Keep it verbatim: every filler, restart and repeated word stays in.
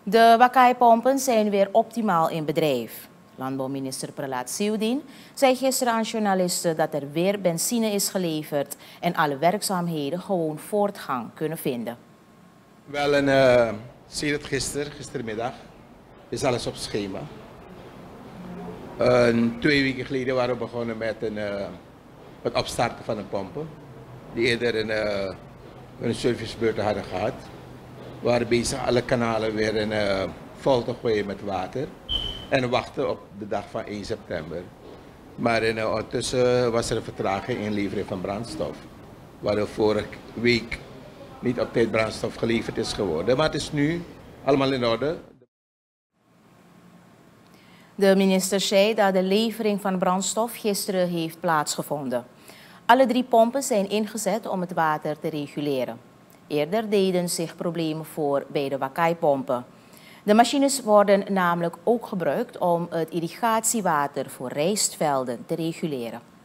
De Wakai-pompen zijn weer optimaal in bedrijf. Landbouwminister Pralat Siudin zei gisteren aan journalisten dat er weer benzine is geleverd en alle werkzaamheden gewoon voortgang kunnen vinden. Wel, een, uh, sinds gisteren, gistermiddag, is alles op schema. Uh, twee weken geleden waren we begonnen met een, uh, het opstarten van de pompen. Die eerder een, uh, een servicebeurt hadden gehad. We waren bezig alle kanalen weer in, uh, vol te gooien met water. En wachten op de dag van één september. Maar in, uh, ondertussen was er een vertraging in inlevering van brandstof. Waardoor vorige week niet op tijd brandstof geleverd is geworden. Maar het is nu allemaal in orde. De minister zei dat de levering van brandstof gisteren heeft plaatsgevonden. Alle drie pompen zijn ingezet om het water te reguleren. Eerder deden zich problemen voor bij de Wakai-pompen. De machines worden namelijk ook gebruikt om het irrigatiewater voor rijstvelden te reguleren.